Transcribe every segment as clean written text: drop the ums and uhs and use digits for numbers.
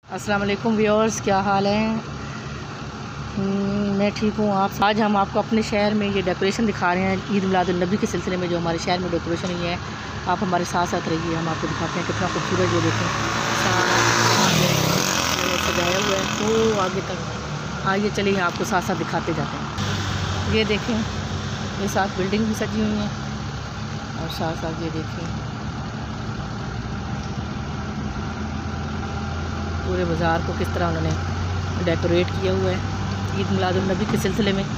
अस्सलाम वालेकुम व्यूअर्स, क्या हाल है। मैं ठीक हूँ। आज हम आपको अपने शहर में ये डेकोरेशन दिखा रहे हैं ईद मिलादुन्नबी के सिलसिले में जो हमारे शहर में डेकोरेशन हुई है। आप हमारे साथ साथ रहिए, हम आपको दिखाते हैं कितना खूबसूरत ये देखें सजाया हुआ है वो आगे तक। आइए चलिए आपको साथ साथ दिखाते जाते हैं। ये देखें, ये साथ बिल्डिंग भी सजी हुई हैं और साथ साथ ये देखें पूरे बाज़ार को किस तरह उन्होंने डेकोरेट किया हुआ है ईद मिलादुन्नबी के सिलसिले में।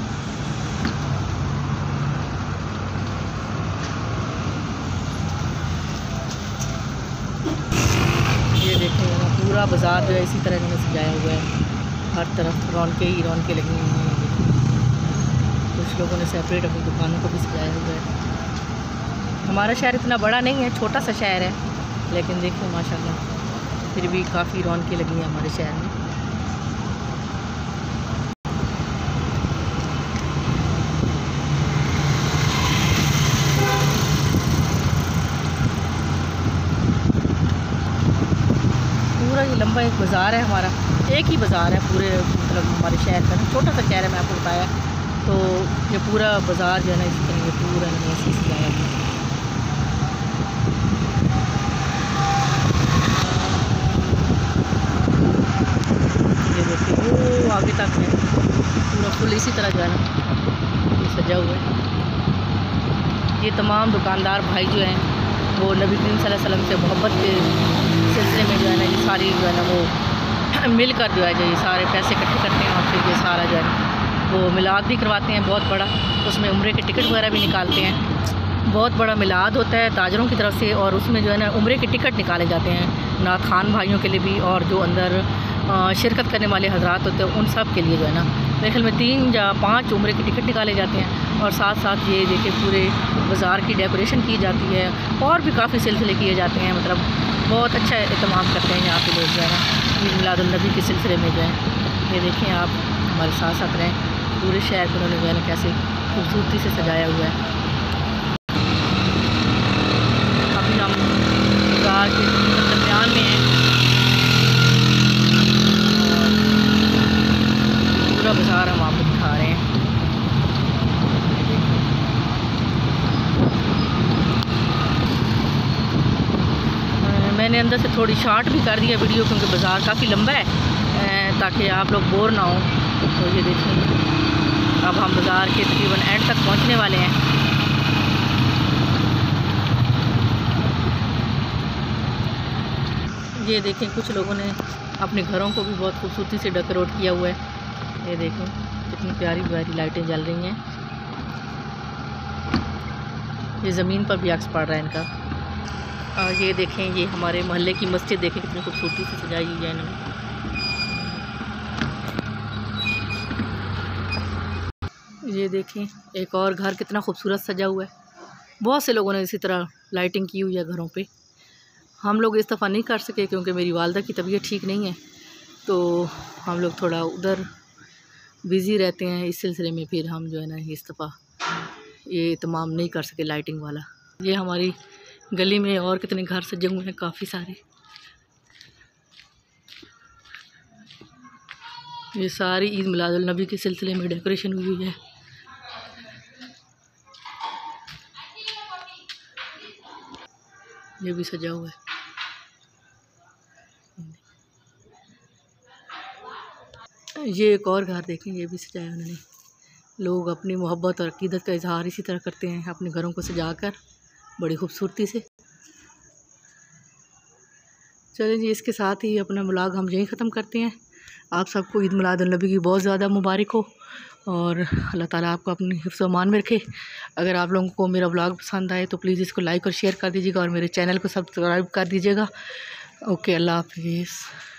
ये देखें पूरा बाज़ार जो है इसी तरह इन्होंने सजाया हुआ है, हर तरफ रौनकें ही रौनकें लगी हुई हैं। कुछ लोगों ने सेपरेट अपनी दुकानों को भी सजाया हुआ है। हमारा शहर इतना बड़ा नहीं है, छोटा सा शहर है, लेकिन देखिए माशाल्लाह फिर भी काफ़ी रौनकें लगी हैं हमारे शहर में। पूरा ये लंबा एक बाज़ार है हमारा, एक ही बाज़ार है पूरे मतलब हमारे शहर का, छोटा सा शहर है मैं आपको बताया। तो ये पूरा बाज़ार जो है ना इसी तरह ये पूरा ऐसे सजाया हुआ है। ये देखिए वो आगे तक है पूरा फुल इसी तरह जो है ना ये सजा हुआ है। ये तमाम दुकानदार भाई जो हैं वो नबी करीम सल्लल्लाहु अलैहि वसल्लम से मोहब्बत के सिलसिले में जो है ना ये सारी जो है ना वो मिलकर जो है ये सारे पैसे इकट्ठे करते हैं और फिर ये सारा जो है वो मिलाद भी करवाते हैं बहुत बड़ा। उसमें उम्रे के टिकट वगैरह भी निकालते हैं, बहुत बड़ा मिलाद होता है ताजरों की तरफ से, और उसमें जो है ना उम्रे के टिकट निकाले जाते हैं नात खान भाइयों के लिए भी, और जो अंदर शिरकत करने वाले हजरात होते हैं उन सब के लिए जो है ना मेरे ख्याल में 3 या 5 उम्रे के टिकट निकाले जाते हैं। और साथ साथ ये देखिए पूरे बाज़ार की डेकोरेशन की जाती है और भी काफ़ी सिलसिले किए जाते हैं। मतलब बहुत अच्छा एहतमाम करते हैं यहाँ पे लोग जो है ना ईद मिलादुन्नबी के सिलसिले में जो है। ये देखें आप हमारे साथ साथ रहें, पूरे शहर को उन्होंने जो है ना कैसे खूबसूरती से सजाया हुआ है। अभी हम बाज़ार के दरमियान में हैं और पूरा बाज़ार हम आपको दिखा रहे हैं। मैंने अंदर से थोड़ी शॉर्ट भी कर दिया वीडियो क्योंकि बाज़ार काफ़ी लंबा है ताकि आप लोग बोर ना हों। तो ये देखिए अब हम बाज़ार के तकरीबन एंड तक पहुंचने वाले हैं। ये देखें कुछ लोगों ने अपने घरों को भी बहुत खूबसूरती से डेकोरेट किया हुआ है। ये देखें कितनी प्यारी प्यारी लाइटें जल रही हैं। ये ज़मीन पर भी अक्स पड़ रहा है इनका। और ये देखें ये हमारे मोहल्ले की मस्जिद देखें कितनी खूबसूरती से सजाई हुई है इन्होंने। ये देखें एक और घर कितना खूबसूरत सजा हुआ है। बहुत से लोगों ने इसी तरह लाइटिंग की हुई है घरों पे। हम लोग इस दफ़ा नहीं कर सके क्योंकि मेरी वालदा की तबीयत ठीक नहीं है, तो हम लोग थोड़ा उधर बिज़ी रहते हैं इस सिलसिले में। फिर हम जो है ना इस दफ़ा ये तमाम नहीं कर सके लाइटिंग वाला। ये हमारी गली में और कितने घर सजे हुए हैं काफ़ी सारे। ये सारी ईद मिलादुन्नबी के सिलसिले में डेकोरेशन हुई हुई है। ये भी सजा हुआ है। ये एक और घर देखें, ये भी सजाया उन्होंने। लोग अपनी मोहब्बत और अकीदत का इजहार इसी तरह करते हैं अपने घरों को सजाकर बड़ी खूबसूरती से। चलें जी, इसके साथ ही अपना व्लॉग हम यहीं ख़त्म करते हैं। आप सबको ईद मिलादुन्नबी की बहुत ज़्यादा मुबारक हो और अल्लाह ताला आपको अपनी हिफ्ज़ व अमान में रखे। अगर आप लोगों को मेरा व्लॉग पसंद आए तो प्लीज़ इसको लाइक और शेयर कर दीजिएगा और मेरे चैनल को सब्सक्राइब कर दीजिएगा। ओके, अल्लाह हाफिज़।